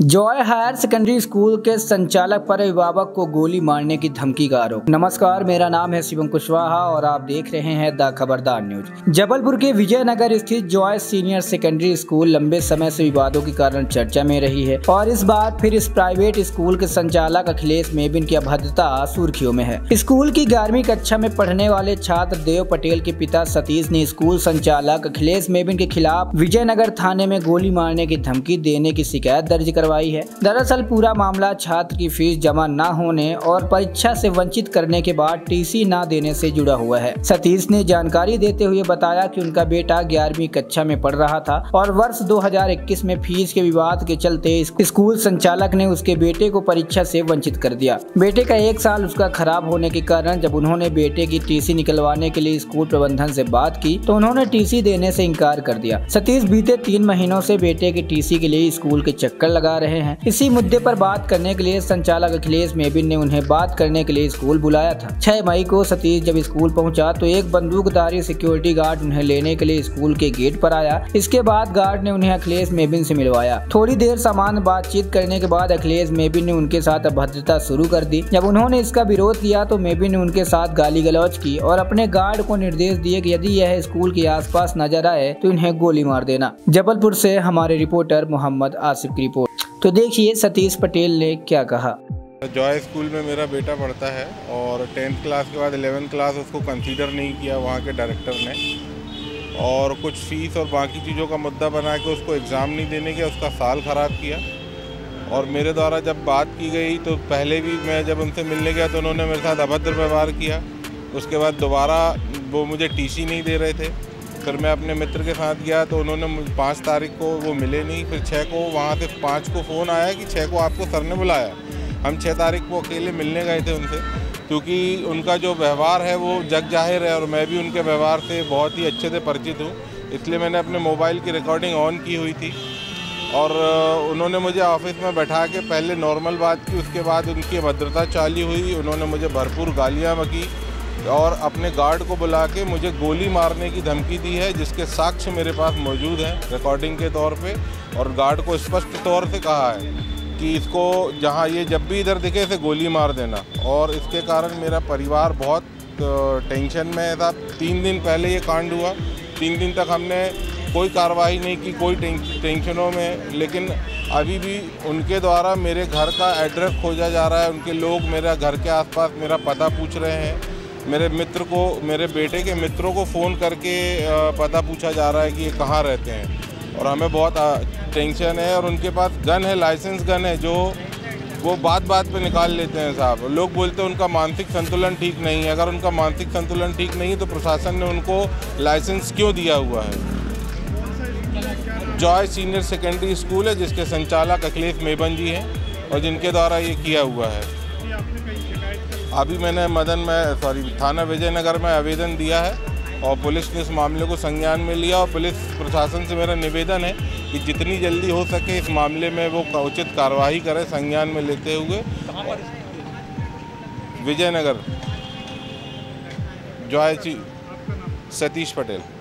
Joy higher secondary school के संचालक पर अभिभावक को गोली मारने की धमकी का आरोप। नमस्कार, मेरा नाम है शिवम कुशवाहा और आप देख रहे हैं द खबरदार न्यूज। जबलपुर के विजयनगर स्थित जॉय सीनियर सेकेंडरी स्कूल लंबे समय से विवादों के कारण चर्चा में रही है और इस बार फिर इस प्राइवेट स्कूल के संचालक अखिलेश मेबिन की अभद्रता सुर्खियों में है। स्कूल की 11वीं कक्षा में पढ़ने वाले छात्र देव पटेल के पिता सतीश ने स्कूल संचालक अखिलेश मेबिन के खिलाफ विजयनगर थाने में गोली मारने की धमकी देने की शिकायत दर्ज करवाई है। दरअसल पूरा मामला छात्र की फीस जमा न होने और परीक्षा से वंचित करने के बाद टीसी न देने से जुड़ा हुआ है। सतीश ने जानकारी देते हुए बताया कि उनका बेटा 11वीं कक्षा में पढ़ रहा था और वर्ष 2021 में फीस के विवाद के चलते स्कूल संचालक ने उसके बेटे को परीक्षा से वंचित कर दिया। बेटे का 1 साल उसका खराब होने के कारण जब उन्होंने बेटे की टीसी निकलवाने के लिए स्कूल प्रबंधन से बात की तो उन्होंने टीसी देने से इनकार कर दिया। सतीश बीते 3 महीनों से बेटे की टीसी के लिए स्कूल के चक्कर लगा रहे हैं। इसी मुद्दे पर बात करने के लिए संचालक अखिलेश मेबिन ने उन्हें बात करने के लिए स्कूल बुलाया था। 6 मई को सतीश जब स्कूल पहुंचा तो एक बंदूकधारी सिक्योरिटी गार्ड उन्हें लेने के लिए स्कूल के गेट पर आया। इसके बाद गार्ड ने उन्हें अखिलेश मेबिन से मिलवाया। थोड़ी देर सामान्य बातचीत करने के बाद अखिलेश मेबिन ने उनके साथ अभद्रता शुरू कर दी। जब उन्होंने इसका विरोध किया तो मेबिन ने उनके साथ गाली गलौज की और अपने गार्ड को निर्देश दिए कि यदि यह स्कूल के आसपास नजर आए तो इन्हें गोली मार देना। जबलपुर से हमारे रिपोर्टर मोहम्मद आसिफ की रिपोर्ट। तो देखिए सतीश पटेल ने क्या कहा। जॉय स्कूल में मेरा बेटा पढ़ता है और 10th क्लास के बाद 11th क्लास उसको कंसीडर नहीं किया वहाँ के डायरेक्टर ने और कुछ फीस और बाकी चीज़ों का मुद्दा बना के उसको एग्ज़ाम नहीं देने के उसका साल ख़राब किया। और मेरे द्वारा जब बात की गई तो पहले भी मैं जब उनसे मिलने गया तो उन्होंने मेरे साथ अभद्र व्यवहार किया। उसके बाद दोबारा वो मुझे टीसी नहीं दे रहे थे। फिर मैं अपने मित्र के साथ गया तो उन्होंने 5 तारीख को वो मिले नहीं। फिर 6 को वहाँ से 5 को फ़ोन आया कि 6 को आपको सर ने बुलाया। हम 6 तारीख को अकेले मिलने गए थे उनसे, क्योंकि उनका जो व्यवहार है वो जग जाहिर है और मैं भी उनके व्यवहार से बहुत ही अच्छे से परिचित हूँ। इसलिए मैंने अपने मोबाइल की रिकॉर्डिंग ऑन की हुई थी और उन्होंने मुझे ऑफिस में बैठा के पहले नॉर्मल बात की, उसके बाद उनकी भद्रता चालू हुई। उन्होंने मुझे भरपूर गालियाँ बकी और अपने गार्ड को बुला के मुझे गोली मारने की धमकी दी है, जिसके साक्ष्य मेरे पास मौजूद हैं रिकॉर्डिंग के तौर पे। और गार्ड को स्पष्ट तौर से कहा है कि इसको जहाँ ये जब भी इधर दिखे इसे गोली मार देना। और इसके कारण मेरा परिवार बहुत टेंशन में है। 3 दिन पहले ये कांड हुआ, 3 दिन तक हमने कोई कार्रवाई नहीं की, कोई टेंशनों में। लेकिन अभी भी उनके द्वारा मेरे घर का एड्रेस खोजा जा रहा है। उनके लोग मेरे घर के आसपास मेरा पता पूछ रहे हैं। मेरे मित्र को, मेरे बेटे के मित्रों को फ़ोन करके पता पूछा जा रहा है कि ये कहाँ रहते हैं। और हमें बहुत टेंशन है। और उनके पास गन है, लाइसेंस गन है, जो वो बात पे निकाल लेते हैं साहब। लोग बोलते हैं उनका मानसिक संतुलन ठीक नहीं है। अगर उनका मानसिक संतुलन ठीक नहीं है तो प्रशासन ने उनको लाइसेंस क्यों दिया हुआ है। जॉय सीनियर सेकेंडरी स्कूल है जिसके संचालक अखिलेश मेबिन जी हैं और जिनके द्वारा ये किया हुआ है। अभी मैंने थाना विजयनगर में आवेदन दिया है और पुलिस ने इस मामले को संज्ञान में लिया। और पुलिस प्रशासन से मेरा निवेदन है कि जितनी जल्दी हो सके इस मामले में वो उचित कार्रवाई करें संज्ञान में लेते हुए। विजयनगर, जॉय सतीश पटेल।